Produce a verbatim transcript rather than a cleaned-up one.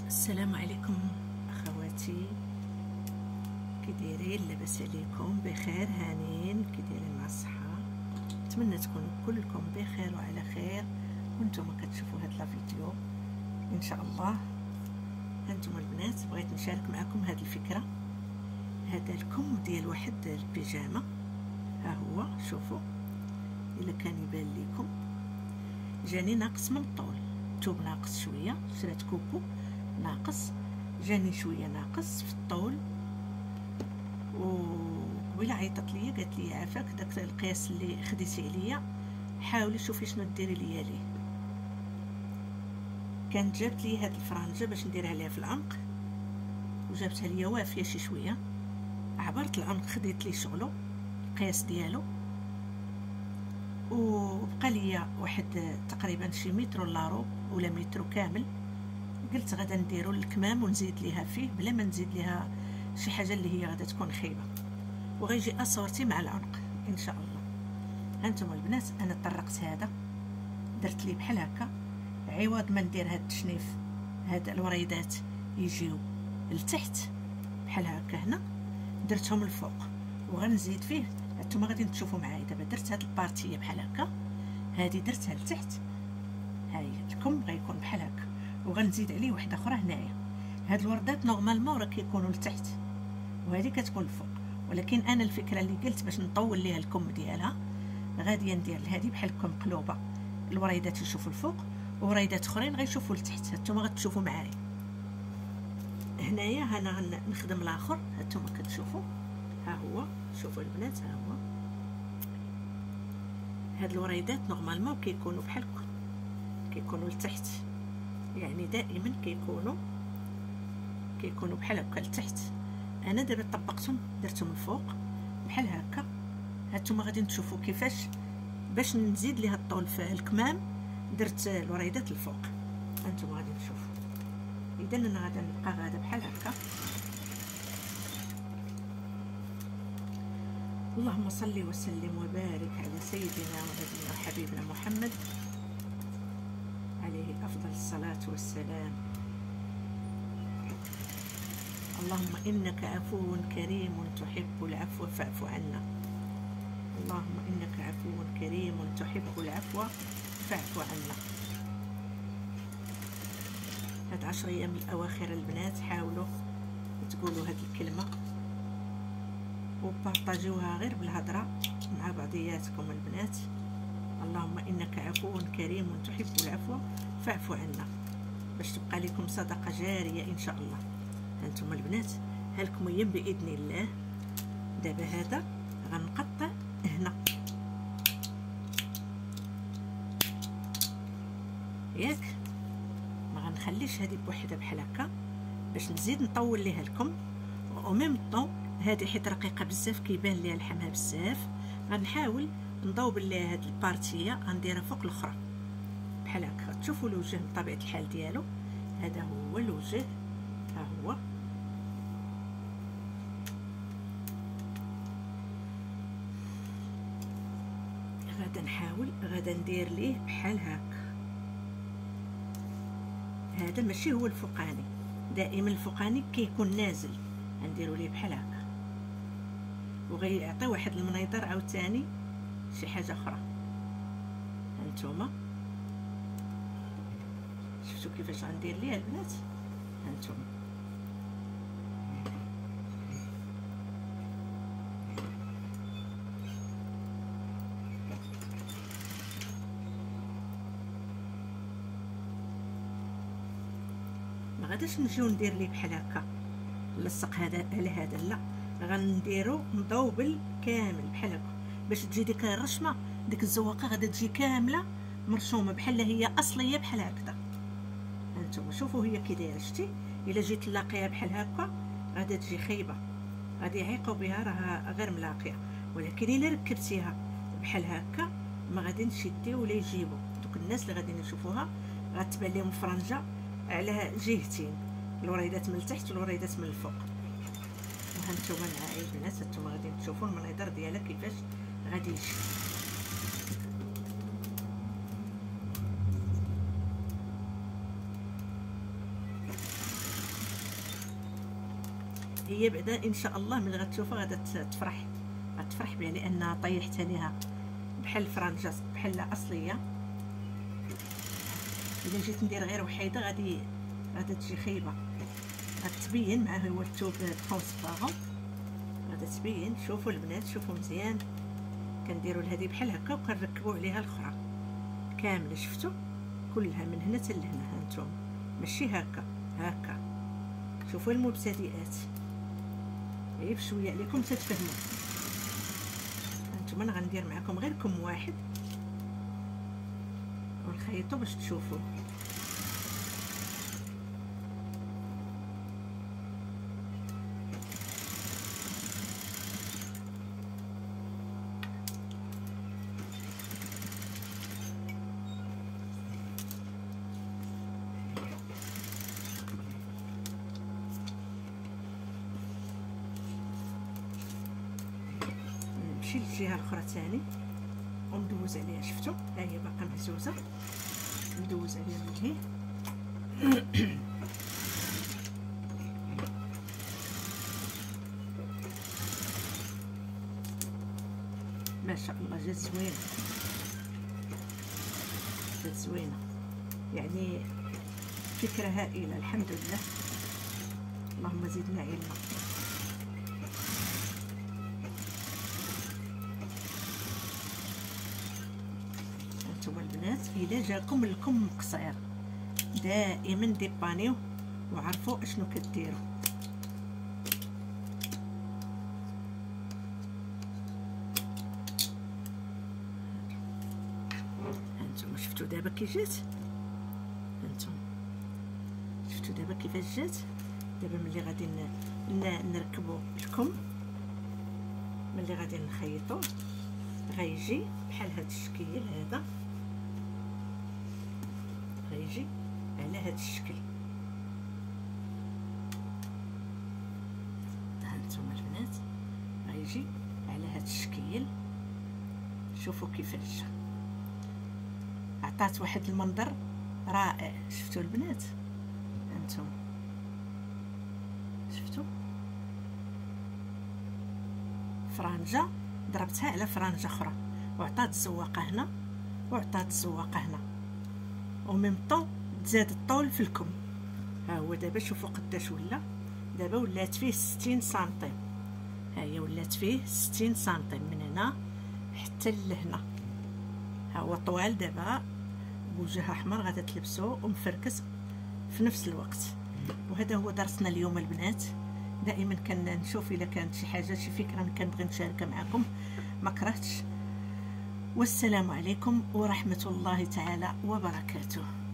السلام عليكم اخواتي، كي دايرين؟ لاباس عليكم؟ بخير هانين؟ كي دايرين مع الصحه؟ نتمنى تكونوا كلكم بخير وعلى خير وانتم كتشوفوا هاد لا فيديو ان شاء الله. هانتوما البنات، بغيت نشارك معكم هاد الفكره. هذا الكم ديال واحد البيجامه، ها هو شوفوا، الا كان يبان لكم جاني ناقص من الطول، الثوب ناقص شويه، شريت كوكو ناقص، جاني شويه ناقص في الطول. وقبيله عيطت ليا قالت لي عافاك داك القياس اللي خديتي عليا حاولي شوفي شنو ديري ليا ليه. كانت جابت لي هاد الفرنجه باش ندير عليها في العنق، وجابتها ليا وافيه شي شويه. عبرت العنق خديت لي شغلو القياس ديالو، وبقى ليا واحد تقريبا شي متر ولا روب ولا متر كامل. قلت غادا نديرو الكمام ونزيد ليها فيه بلا ما نزيد ليها شي حاجه اللي هي غادا تكون خايبه، وغيجي اصورتي مع العنق ان شاء الله. هانتوما البنات، انا طرقت هذا، درت لي بحال هكا، عوض ما ندير هاد التشنيف، هاد الوريدات يجيو لتحت بحال هكا، هنا درتهم الفوق وغنزيد فيه. هانتوما غادي تشوفوا معايا دابا درت هاد البارتيه بحال هكا، هادي درتها لتحت، هاهي الكم غيكون بحال هكا، وغنزيد عليه وحده اخرى هنايا. هاد الوردات نورمالمون راه كيكونوا لتحت وهذه كتكون الفوق، ولكن انا الفكره اللي قلت باش نطول ليها الكم ديالها، غادي ندير هذه بحال كم مقلوبه، الوريدات يشوفوا الفوق ووريدات اخرين غيشوفوا لتحت. هانتوما غتشوفوا معايا هنايا. انا غنخدم الاخر، هانتوما كتشوفوا، ها هو شوفوا البنات، ها هو هاد الوريدات نورمالمون كيكونوا بحال كيكونوا لتحت، يعني دائما كيكونوا كيكونوا بحال هكا لتحت. انا دابا طبقتهم درتهم الفوق بحال هكا. هانتوما غادي تشوفوا كيفاش باش نزيد ليها الطول في الكمام درت الوريدات الفوق. هانتوما غادي تشوفوا. اذا انا غادا نبقى غادا بحال هكا. اللهم صل وسلم وبارك على سيدنا ونبينا وحبيبنا محمد عليه افضل الصلاه والسلام. اللهم انك عفو كريم تحب العفو فاعف عنا. اللهم انك عفو كريم تحب العفو فاعف عنا. هاد عشر ايام الاواخر البنات حاولوا تقولوا هاد الكلمه وبارطاجيوها غير بالهضره مع بعضياتكم البنات. اللهم انك عفو كريم تحب العفو فاعف عنا، باش تبقى لكم صدقه جاريه ان شاء الله. هانتوما البنات، هالكم ايام باذن الله. دابا هذا غنقطع هنا، ياك ما غنخليش هذه بوحدها بحال هكا باش نزيد نطول ليها الكم. او ميم طون هذه حيت رقيقه بزاف كيبان ليها لحمها بزاف، غنحاول نضوب ليها هاد البارتيه، غنديرها فوق الاخرى بحال هكا. تشوفوا الوجه بطبيعه الحال ديالو، هذا هو الوجه، ها هو. غادا نحاول غادا ندير ليه بحال هكا. هذا ماشي هو الفوقاني، دائما الفوقاني كيكون نازل، غنديروا ليه بحال هكا وغيعطي واحد المنيطر عاوتاني شي حاجه اخرى. هانتوما شفتوا كيفاش غندير ليه البنات؟ هانتوما ما غاداش نجيو ندير ليه بحال هكا نلصق هذا على هذا، لا، غنديرو مضوبل كامل بحال هكا باش تجي ديك الرشمه، ديك الزواقه غادا تجي كامله مرشومه بحال هي اصليه بحال هكذا. هانتوما شوفوا هي كي دايره، شتي؟ الا جيت تلاقيها بحال هكا غادا تجي خايبه، غادي يعيقوا بها راها غير ملاقيه. ولكن الا ركبتيها بحال هكا ما غاديش يديو ولا يجيبوا. دوك الناس اللي غادي يشوفوها غتبان لهم فرنجه على جهتين، الوريدات من التحت والوريدات من الفوق. وهانتوما معايا البنات، هانتوما غادي تشوفوا المنظر ديالها كيفاش غادي يجي. هي بعدا ان شاء الله ملي غتشوفها غادا تفرح، غتفرح بها لان طيحت عليها بحال الفرنجه بحال اصليه. الا جيت ندير غير وحيده غادي غادا تجي خايبه، غتبين مع هو الثوب ترونسبارون غادا تبين. شوفوا البنات شوفوا مزيان، كنديروا لهذه بحال هكا وكنركبوا عليها الاخرى كامله. شفتوا كلها من هنا حتى لهنا هانتوما، ماشي هكا هكا. شوفوا المبتدئات غير بشويه عليكم تتفهموا. هانتوما انا غندير معكم غير كم واحد ونخيطوا باش تشوفوا. نمشي للجهه الاخرى ثاني وندوز عليها. شفتوا ها هي باقا مهزوزه، ندوز عليها من هنا. ما شاء الله جات زوينه، جات زوينه يعني فكره هائله. الحمد لله اللهم زدنا علما. هانتوما البنات الا جاكم الكم قصير دائما ديبانيو وعرفوا اشنو كديروا. هانتوما شفتوا دابا كي جات، هانتوما شفتوا دابا كيفاش جات. دابا ملي غادي نركبوا الكم، ملي غادي نخيطوا غيجي بحال هذا الشكل هذا، غيجي على هذا الشكل. هانتوما البنات غيجي على هذا الشكل. شوفوا كيفاش جا، عطات واحد المنظر رائع. شفتوا البنات هانتوما شفتوا فرانجه ضربتها على فرانجه اخرى وعطات الزواقه هنا وعطات الزواقه هنا وميم طون تزاد الطول في الكم. ها هو دابا شوفوا قداش ولا. دابا ولات فيه ستين سنتيم، ها هي ولات فيه ستين سنتيم من هنا حتى لهنا. ها هو طوال دابا بوجه احمر غادا تلبسوه ومفركس في نفس الوقت. وهذا هو درسنا اليوم البنات. دائما كنشوف الا كانت شي حاجه شي فكره كنبغي نشاركها معكم ما كرهتش. والسلام عليكم ورحمه الله تعالى وبركاته.